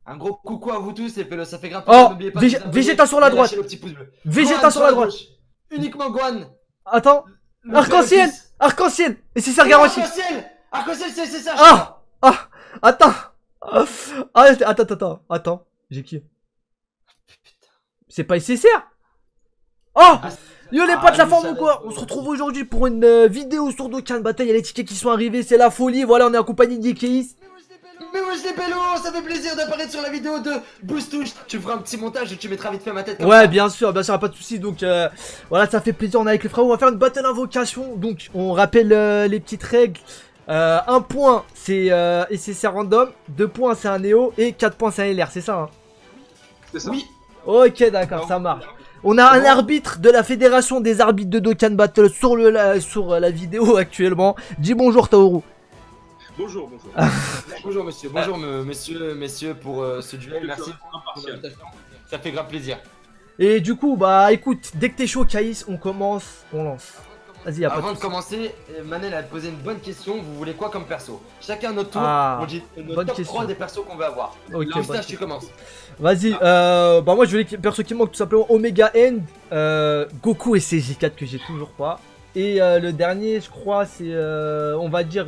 Un gros coucou à vous tous et Pélo, ça fait grave Oh, plaisir. N'oubliez pas de vous abonner Vegeta sur la et droite. lâcher le petit pouce bleu. Vegeta Gohan sur la droite. gauche. Uniquement Gohan. Attends. Le Arc-en-ciel. fils. Arc-en-ciel. Et c'est ça garanti. Arc-en-ciel. Arc-en-ciel, c'est ça. Ah. Ah. Attends. Ah, attends. J'ai qui? C'est pas nécessaire. Oh. Yo les potes, la forme ou quoi? On se retrouve aujourd'hui pour une vidéo sur Dokkan Battle. Il y a les tickets qui sont arrivés, c'est la folie. Voilà, on est accompagné d'Ikeis. Mais wesh les Pélo, ça fait plaisir d'apparaître sur la vidéo de Boostouche. Tu feras un petit montage et tu mettras vite fait ma tête comme Ouais, ça. bien sûr, pas de soucis. Donc voilà, ça fait plaisir. On est avec les frères. On va faire une battle invocation. Donc on rappelle les petites règles. 1 point c'est SSR random, 2 points c'est un Néo et 4 points c'est un LR, c'est ça hein? C'est ça. Oui. Ok, d'accord, ça marche. On a un arbitre de la fédération des arbitres de Dokkan Battle sur la vidéo actuellement. Dis bonjour Taoru. Bonjour. Bonjour monsieur, messieurs pour ce duel, merci pour l'invitation. Ça fait grave plaisir. Et du coup, bah écoute, dès que t'es chaud Kaïs, on commence, on lance. Vas-y, Avant de commencer, Manel a posé une bonne question, vous voulez quoi comme perso? Chacun notre tour, on dit notre top 3 des persos qu'on veut avoir. Ok, Loustache, tu commences. Vas-y, bah moi je veux les persos qui manquent tout simplement Omega End, Goku et CJ4 que j'ai toujours pas. Et le dernier, je crois, c'est on va dire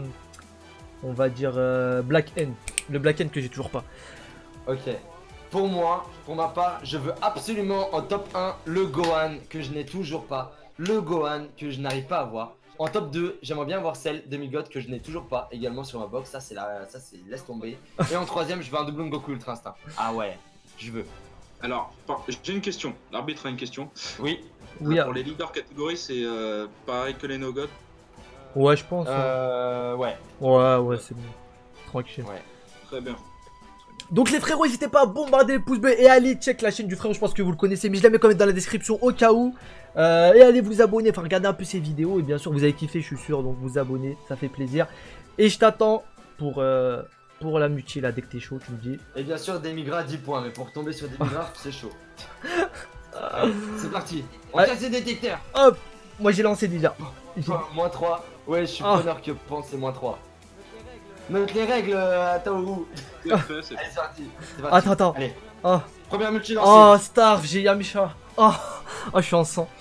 Black End. Le Black End que j'ai toujours pas. Ok. Pour moi, pour ma part, je veux absolument en top 1 le Gohan que je n'ai toujours pas. Le Gohan que je n'arrive pas à avoir. En top 2, j'aimerais bien avoir celle Demigod que je n'ai toujours pas également sur ma box. Ça c'est laisse tomber. Et en troisième, je veux un doublon de Goku Ultra Instinct. Ah ouais, je veux. Alors, j'ai une question. L'arbitre a une question. Oui. Oui. Pour les leaders catégories, c'est pareil que les No God. Ouais, je pense. Ouais. Ouais, c'est bon. Tranquille. Ouais. Très bien. Donc les frérots, n'hésitez pas à bombarder les pouces bleus et allez check la chaîne du frérot, je pense que vous le connaissez, mais je la mets quand même dans la description au cas où. Et allez vous abonner, enfin regardez un peu ces vidéos et bien sûr vous avez kiffé, je suis sûr, donc vous abonnez, ça fait plaisir. Et je t'attends pour la multi là, dès que t'es chaud, tu me dis. Et bien sûr Demigra 10 points, mais pour tomber sur Demigra c'est chaud. C'est parti, on casse les détecteurs. Hop, moi j'ai lancé déjà. Moins 3, ouais je suis preneur que pense c'est moins 3. Note les règles à Taoru. C'est parti. Attends. Allez. Oh. Première multi lancée. Oh, Starve, j'ai Yamcha. Oh, je suis en sang.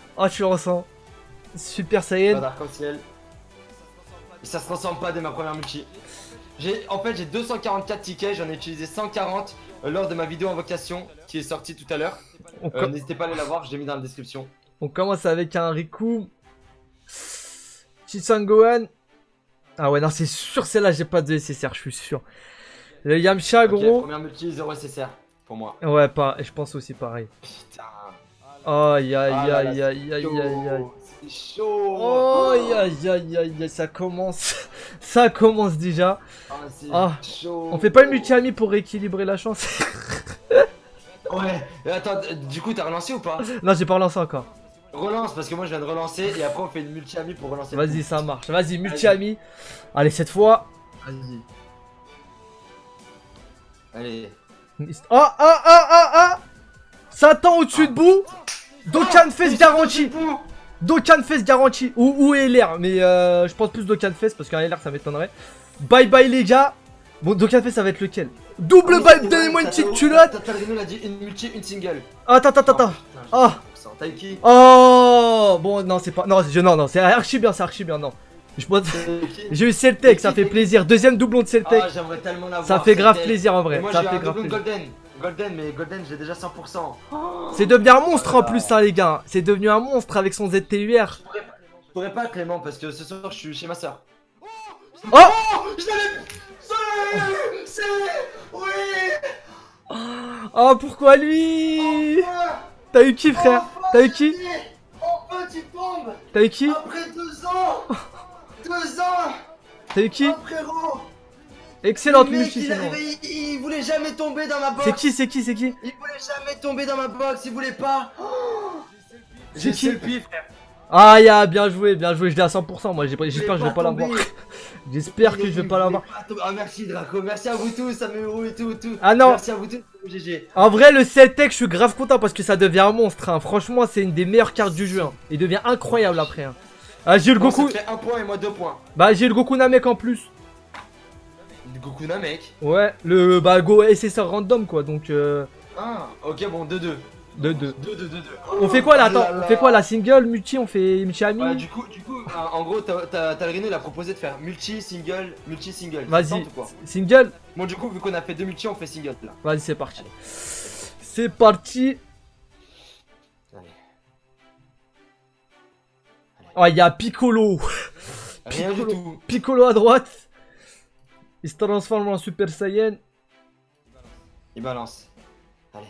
Super Saiyan. Pas d'arc-en-ciel. Ça se transforme pas dès ma première multi. En fait, j'ai 244 tickets. J'en ai utilisé 140 lors de ma vidéo invocation qui est sortie tout à l'heure. N'hésitez pas à aller la voir, je l'ai mis dans la description. On commence avec un Riku. Chisangohan. Ah ouais, non, c'est sûr, celle-là, j'ai pas de SSR, je suis sûr. Le Yamcha, gros. Première multi, 0 SSR pour moi. Ouais, je pense aussi pareil. Putain. Aïe. C'est chaud. Oh, aïe, ça commence. Ça commence déjà. C'est chaud. On fait pas une multi-ami pour rééquilibrer la chance. Ouais. Attends, du coup, t'as relancé ou pas? Non, j'ai pas relancé encore. Relance parce que moi je viens de relancer et après on fait une multi-ami pour relancer. Vas-y, ça marche. Vas-y, multi-ami. Allez, cette fois. Vas-y. Allez. Satan au-dessus de bout. Dokkan Fest garanti. Dokkan Fest garanti. Ou LR. Mais je pense plus Dokkan Fest parce qu'un LR ça m'étonnerait. Bye bye les gars. Bon, Dokkan Fest ça va être lequel? Double bye. Donnez-moi une petite culotte. Tatarino l'a dit une multi, une single. Attends. Oh. Taiki. Oh bon non c'est pas non c'est archi bien non. J'ai eu Celtec, ça fait plaisir. Deuxième doublon de Celtec. Ah, j'aimerais tellement l'avoir. Ça fait grave plaisir en vrai. Moi ça j'ai fait un grave doublon plaisir. Golden mais Golden j'ai déjà 100%. C'est devenu un monstre en plus ça les gars. C'est devenu un monstre avec son ZTUR. Je pourrais pas Clément parce que ce soir je suis chez ma soeur. Oh je l'avais. C'est oui. Oh pourquoi lui? T'as eu qui frère? T'as eu qui? Enfin tu tombes. T'as eu qui? Après 2 ans. 2 ans. T'as eu qui? Oh, frérot. Excellente multi sinon. Il voulait jamais tomber dans ma box. C'est qui? Il voulait jamais tomber dans ma box, il voulait pas. C'est qui? Frère. Ah ya, bien joué, je l'ai à 100%, moi j'espère que je vais pas l'avoir. J'espère que je vais pas l'avoir. Ah merci Draco, merci à vous tous, Sameru et tout. Ah non. Merci à vous tous, GG. En vrai le Celtec je suis grave content parce que ça devient un monstre, hein. Franchement c'est une des meilleures cartes du jeu, hein. Il devient incroyable après, hein. Ah j'ai eu le Goku. Ça fait 1 point et moi 2 points. Bah j'ai eu le Goku Namek en plus. Gokuna, mec. Ouais, le bah go SSR random quoi, donc Ah, ok, bon, 2-2. 2-2. 2-2-2-2. On fait quoi là? Oh là Attends, on là. fait quoi là? Single, multi, on fait multi ami? Ouais, du coup, en gros, Talrino il a proposé de faire multi-single, multi-single. Ça te Vas-y, tente ou quoi? single? Bon, du coup, vu qu'on a fait 2 multi, on fait single là. Vas-y, c'est parti. C'est parti. Allez. Oh, il y a Piccolo. Rien du tout. Piccolo à droite. Il se transforme en Super Saiyan. Il balance. Allez.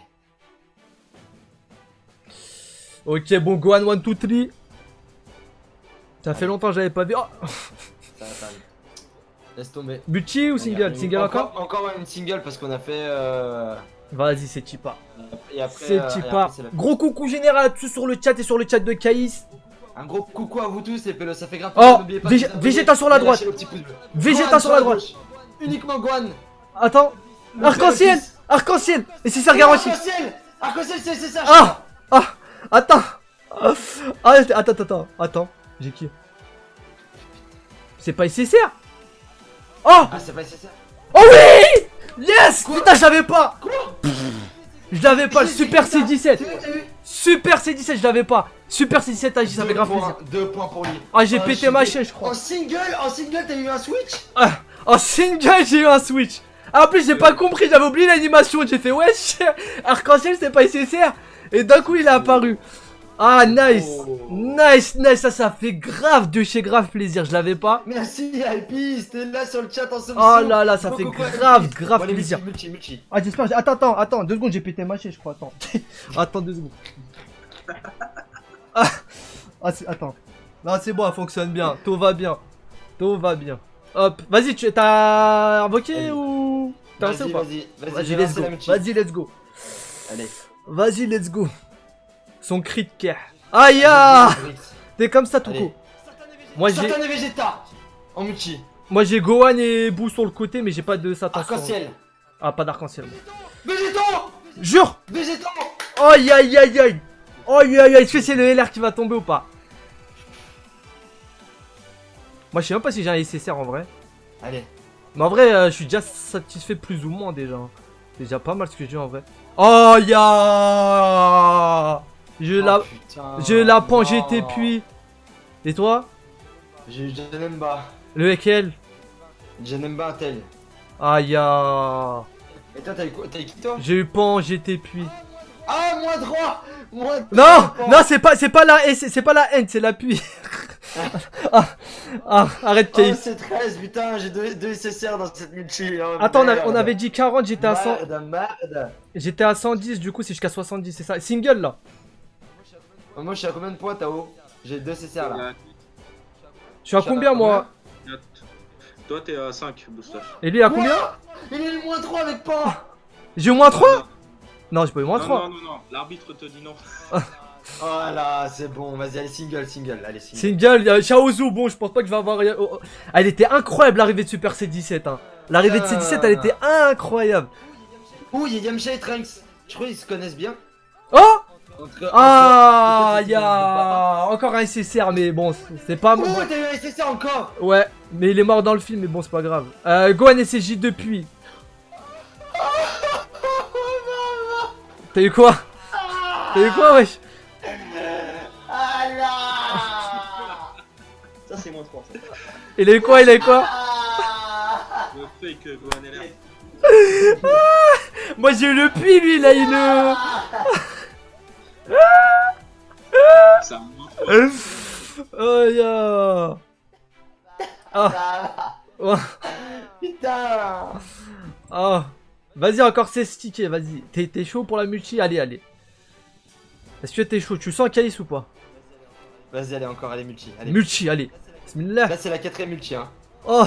Ok, bon, Gohan 1, 2, 3. Ça fait longtemps que j'avais pas vu. Oh. Ça va, laisse tomber. Multi ou single? Single encore? Encore une single parce qu'on a fait. Vas-y, c'est Chipa. Et après, C'est Chipa. Gros coucou général à tous sur le chat et sur le chat de Kaïs. Un gros coucou à vous tous et Pélo, ça fait grave. Oh, N'oubliez pas de vous abonner Vegeta sur la et droite. lâcher le petit pouce bleu. Vegeta Gohan sur la droite. gauche. Uniquement Gohan. Attends. Arc-en-ciel. Arc-en-ciel. Et c'est ça garanti. Arc-en-ciel. Arc-en-ciel, c'est ça. Ah. Ah. Attends. Attends. J'ai qui? C'est pas SSR. Oh. Ah, c'est pas ça. Oh oui. Yes. Quoi? Putain, je l'avais pas. Quoi? Je l'avais pas. Le Super C'est C17. bon, t'as vu? Super C17, je l'avais pas. Super C17, ah, ça fait grave plaisir. 2 points pour lui. Ah, j'ai pété ma chaise, je crois. En single, t'as eu un switch? Ah, en single, j'ai eu un switch. Ah, en plus, j'ai pas compris, j'avais oublié l'animation. J'ai fait, wesh, arc-en-ciel, c'est pas nécessaire. Et d'un coup, il est apparu. Ah, nice. Oh. Nice. Ça fait grave de chez grave plaisir. Je l'avais pas. Merci, Hypebeast, t'es là sur le chat en ce Oh là là, ça fait grave plaisir. Multi. Ah, j'espère. Attends, 2 secondes, j'ai pété ma chaise, je crois. Attends 2 secondes. Attends. Non, c'est bon, elle fonctionne bien. Tout va bien. Hop, vas-y, t'as invoqué Vas-y. ou t'as lancé ou pas? Vas-y, let's go. Vas-y, let's go. Allez. Vas-y, let's go. Son cri de guerre. Aïe ah. T'es comme ça, Touko. Allez. Moi j'ai Satan et Vegeta en multi. Moi j'ai Gohan et Boo sur le côté, mais j'ai pas de Satan. Arc-en-ciel. Ah, pas d'arc-en-ciel. Végéto. Jure. Végéto. Aïe. Est-ce que c'est le LR qui va tomber ou pas? Moi je sais même pas si j'ai un SSR en vrai. Allez. Mais en vrai je suis déjà satisfait plus ou moins déjà. C'est déjà pas mal ce que j'ai en vrai. Oh ya. Je la pends, j'étais puis. Et toi? J'ai Janemba. Lequel? Janemba un tel. Aïe ya. Et toi t'as eu quoi? T'as eu qui toi? J'ai eu pan, j'étais puis. Ah moins 3. Non, c'est pas la S, c'est pas la N, c'est l'appui. Arrête Oh Kate. c'est 13 putain, j'ai 2 SSR dans cette multi. Oh, Attends, merde. on avait dit 40, j'étais à 100. Merde. J'étais à 110, du coup c'est jusqu'à 70, c'est ça. Single là. Moi je suis à combien de points Tao? J'ai 2 SSR là. Je suis à combien moi? Toi t'es à 5 booster. Et lui à combien? Il est eu moins 3 avec pas. J'ai eu moins 3? Non, j'ai pas eu moins 3. Non, l'arbitre te dit non. Oh là, c'est bon, vas-y, allez, single, allez, single. Single, Chaozu, bon, je pense pas que je vais avoir. Elle était incroyable l'arrivée de Super C17. Hein. L'arrivée de C17, elle était incroyable. Ouh, il y a Yamcha et Trunks. Je crois qu'ils se connaissent bien. Oh! Ah, Y'a encore un SSR, mais bon, c'est pas. Oh, t'as eu un SSR encore. Ouais, mais il est mort dans le film, mais bon, c'est pas grave. Gohan et CJ depuis. T'as eu quoi? Wesh? Ça, c'est moins 3. Il a eu quoi? Le fake Gohan LR. Moi j'ai eu le puits, lui, il a eu le. Ça me Oh ya. Oh. Putain. Oh. Vas-y, encore 16 tickets, vas-y. T'es chaud pour la multi? Allez. Est-ce que t'es chaud? Tu sens Kaïs ou pas? Vas-y, allez, encore, allez, multi. Allez. Multi, allez. Bismillah. Là, c'est la 4ème multi, hein. Oh.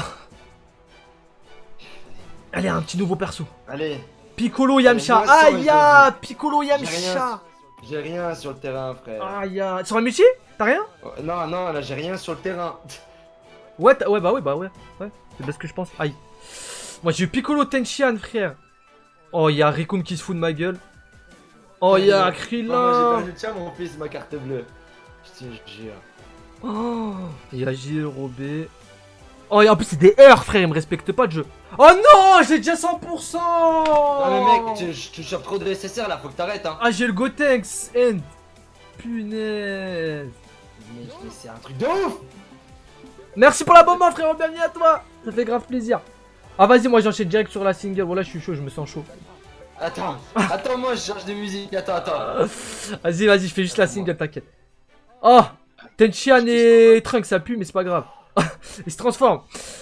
Allez, un petit nouveau perso. Allez. Piccolo Yamcha. Allez, moi, Aïe, ça, Piccolo Yamcha. J'ai rien sur le terrain, frère. Aïe, sur la multi? T'as rien? Oh, non, là, j'ai rien sur le terrain. Ouais, bah ouais. C'est bien ce que je pense. Aïe. Moi, j'ai eu Piccolo Tenshinhan, frère. Oh, il y a Rikun qui se fout de ma gueule. Oh, il y a Krillin. Moi, j'ai perdu, tiens, mon fils, ma carte bleue. Je te jure. Oh, il y a JROB. Oh, et en plus, c'est des heures, frère. Il me respecte pas de jeu. Oh non, j'ai déjà 100%. Non mais mec, tu chopes trop de SSR là, faut que t'arrêtes hein. Ah, j'ai le Gotenks End. Punaise. Mais c'est un truc de ouf. Merci pour l'abonnement frérot, bienvenue à toi. Ça fait grave plaisir. Ah vas-y, moi j'enchaîne direct sur la single. Voilà, je suis chaud, je me sens chaud. Attends, moi je change de musique, attends. Vas-y, je fais juste la single, t'inquiète. Oh, Tenchian et Trunks, ça pue, mais c'est pas grave. Il se transforme.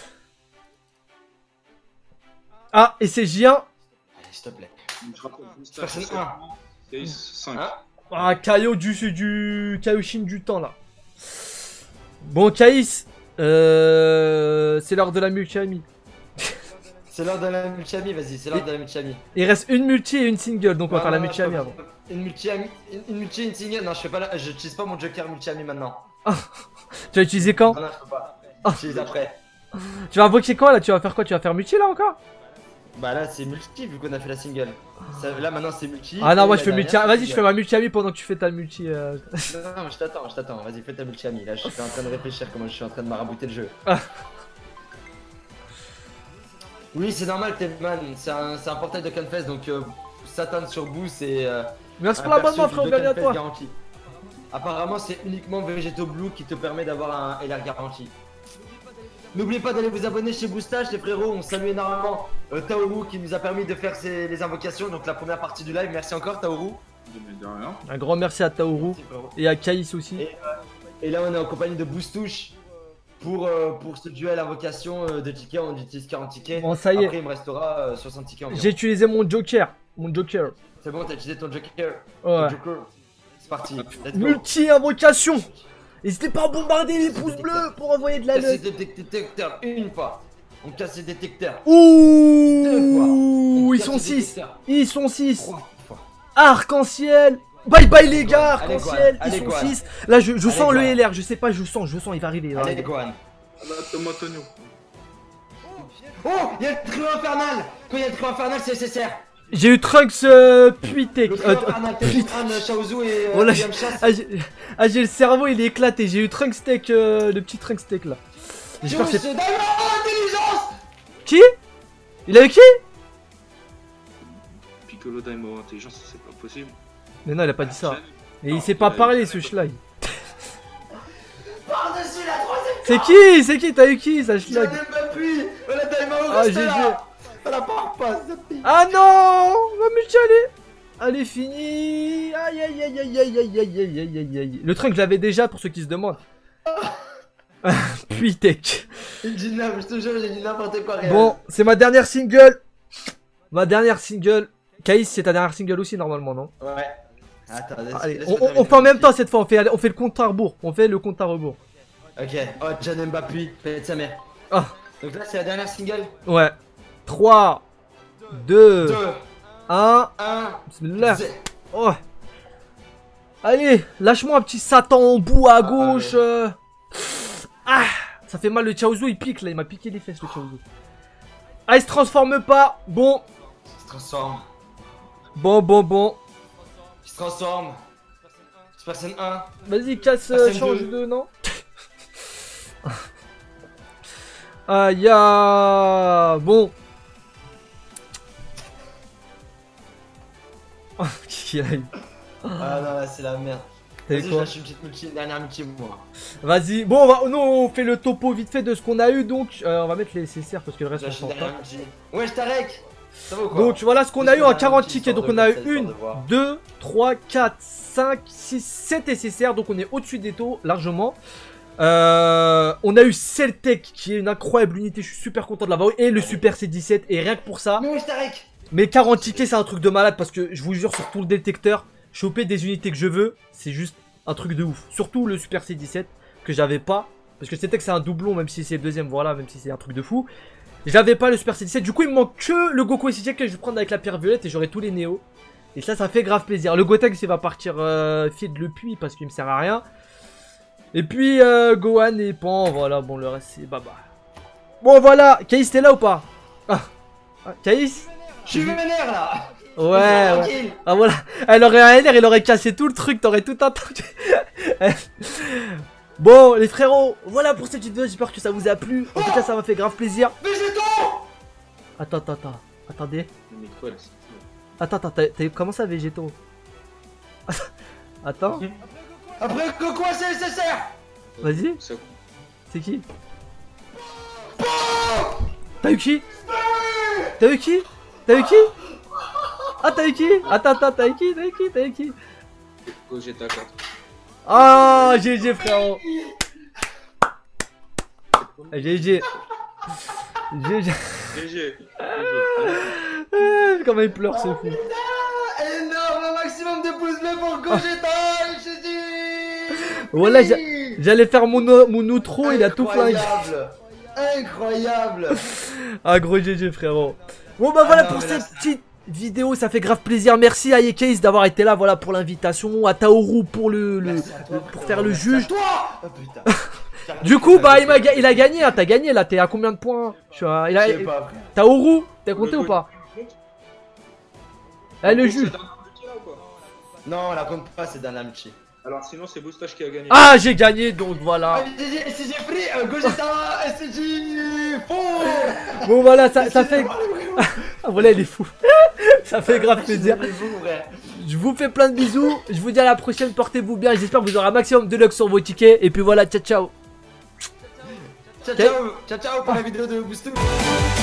Ah, et c'est J1. Allez, s'il te plaît. Je rappelle, Boosta, Personne c'est 1. Case 5. Hein? Ah, Kaio du Kaioshin du temps là. Bon, Kais, c'est l'heure de la multi-ami. C'est l'heure de la multi-ami, vas-y, c'est l'heure de la multi-ami. Il reste une multi et une single, donc on va faire la Non, multi-ami je peux avant. pas. Une multi-ami, une single, non, je fais pas la... J'utilise pas mon joker multi-ami maintenant. Tu vas utiliser quand? Non, je peux pas. Ah. J'utilise après. Tu vas invoquer quoi là? Tu vas faire quoi? Tu vas faire multi là encore? Bah là, c'est multi vu qu'on a fait la single. Là, maintenant, c'est multi. Ah non, et moi la je fais dernière, multi. c'est Vas-y, je single. fais ma multi-ami pendant que tu fais ta multi. Non, non, je t'attends. Vas-y, fais ta multi-ami. Là, je suis en train de réfléchir comment je suis en train de marabouter le jeu. Ah. Oui, c'est normal, Tedman. C'est un portail de Confess, donc Satan sur Boost et. Merci un pour l'abonnement, perso frérot, de bienvenue à Confess toi. garanti. Apparemment, c'est uniquement Vegeto Blue qui te permet d'avoir un LR garanti. N'oubliez pas d'aller vous abonner chez Boostage, les frérots. On salue énormément Taoru qui nous a permis de faire les invocations. Donc, la première partie du live. Merci encore, Taoru. De rien. Un grand merci à Taoru Merci, frérot. et à Kais aussi. Et là, on est en compagnie de Boostouche pour ce duel invocation de tickets. On utilise 40 tickets. Bon, ça y est. Après, il me restera 60 tickets environ. J'ai utilisé mon Joker. C'est bon, t'as utilisé ton Joker. Ouais. Ton Joker. C'est parti. Let's go. Multi-invocation. N'hésitez pas à bombarder les pouces bleus pour envoyer de la Casser note. des détecteurs une fois. On casse les détecteurs. Ouh, On ils casse sont les 6. détecteurs Ils sont 6. 3 fois. Arc-en-ciel. Bye bye les gars, Allez, arc-en-ciel. Gohan. Ils Allez, sont Gohan. 6. Là, je sens Allez, le Gohan. LR. Je sais pas, je sens, il va arriver. il va Allez, arriver. Gohan. Là, Tomatonio. Oh, il y a le trio infernal. Quand il y a le trio infernal, c'est nécessaire. J'ai eu Trunks puis Tech. Le trio infernal, Tenshinhan, Shaozu et Voilà, Yamcha. j'ai le cerveau, il est éclaté. J'ai eu Trunks Tech, le petit Trunks Tech là. J'espère que c'est. Intelligence. Qui? Il a eu qui? Piccolo Daimo intelligence, c'est pas possible. Mais non, il a pas dit ça. Et Non, il sait pas il a- parler ce schlag. Par-dessus la troisième. C'est qui? C'est qui? T'as eu qui ça J'en ai schlag? pas pu. Voilà, Daimao, Ah, reste GG. là. Voilà, pas. Ah non! Va me chialer! Allez, fini! Aïe aïe aïe aïe aïe aïe aïe aïe aïe aïe aïe. Le truc, je l'avais déjà pour ceux qui se demandent. Puis Tech. Il dit non, je te jure, j'ai dit n'importe quoi. Réal. Bon, c'est ma dernière single. Ma dernière single. Kaïs, c'est ta dernière single aussi, normalement, non? Ouais. Attends, Allez, laisse-moi on terminer fait en le même petit. temps cette fois. On fait le compte à rebours. On fait le compte à rebours. Ok. Oh, John Mbappé, pète sa mère. Ah, Donc là, c'est la dernière single. ouais. 3, 2, 2, 1. 1. Bismillah. Oh. Allez, lâche-moi un petit Satan en bout à gauche. Ah, ça fait mal, le Chaozu il pique là, il m'a piqué les fesses le Chaozu. Ah, il se transforme pas. Bon, Il se transforme. bon. Il se transforme. C'est personne 1. Vas-y, casse, Personne change deux. de non. Aïe, ah, bon. Oh, qui a eu? Ah non, là, c'est la merde. T'as eu Vas-y, je quoi? lâche une petite multi, une dernière multi, moi. Vas-y, bon, nous on fait le topo vite fait de ce qu'on a eu donc. On va mettre les CCR parce que le Je reste on lâche une s'en dernière tape. multi. Ouais, je t'arrête. Ça va ou quoi? Donc voilà ce qu'on a eu en 40 tickets. Donc on a eu 1, 2, 3, 4, 5, 6, 7 SSR. Donc on est au-dessus des taux largement. On a eu Celtec qui est une incroyable unité. Je suis super content de l'avoir eu. Et le Super C17. Et rien que pour ça. Mais ouais, je t'arrête. Mais 40 tickets c'est un truc de malade parce que je vous jure sur tout le détecteur, choper des unités que je veux, c'est juste un truc de ouf. Surtout le Super C17 que j'avais pas. Parce que Celtec c'est un doublon même si c'est le deuxième, voilà, même si c'est un truc de fou. J'avais pas le Super C17, du coup il me manque que le Goku SJ que je vais prendre avec la pierre violette et j'aurai tous les Néos. Et ça fait grave plaisir. Le Gotenks il va partir feed le puits parce qu'il me sert à rien. Et puis Gohan et Pan, voilà, bon le reste c'est baba. Bon voilà, Kaïs t'es là ou pas? Ah, Kaïs? Je suis vénère là. Ouais. Tranquille. Ah voilà, elle aurait un LR, il aurait cassé tout le truc, t'aurais tout un truc. Bon les frérots, voilà pour cette vidéo, j'espère que ça vous a plu. En tout cas ça m'a fait grave plaisir. Végéto. Attends. Attendez. Le micro, elle, c'est Attends, t'as comment ça, végétaux? Attends. Après que quoi c'est nécessaire? Vas-y. Ça- C'est qui? T'as eu qui? T'as eu qui? Ah, t'as eu qui? Attends, t'as eu qui? Gogeta 4. Ah, GG, frérot. GG. GG. Comment il pleure, ce fou. Énorme, un maximum de pouces bleus pour Gogeta, je dis. Voilà, j'allais faire mon outro, il a tout flingué. Incroyable. Ah, gros GG, frérot. Bon, bah voilà non, pour mais là, cette petite vidéo, ça fait grave plaisir. Merci à Yekes d'avoir été là, voilà, pour l'invitation. À Taoru pour pour faire le juge. Oh putain. Du coup, bah, il a gagné, hein, t'as gagné là, t'es à combien de points? Je sais pas, frère. Taoru, t'as compté ou pas? Eh, le juge. Non, on la compte pas, c'est d'un amchi. Alors sinon c'est Boustache qui a gagné. Ah, j'ai gagné, donc voilà. SCG free, Gogeta, SCG faux. Bon, voilà, ça fait... Ah, voilà, il est fou. Ça fait grave plaisir. Je vous fais plein de bisous. Je vous dis à la prochaine, portez-vous bien. J'espère que vous aurez un maximum de luck sur vos tickets. Et puis voilà, ciao. Ciao pour la vidéo de Boostou.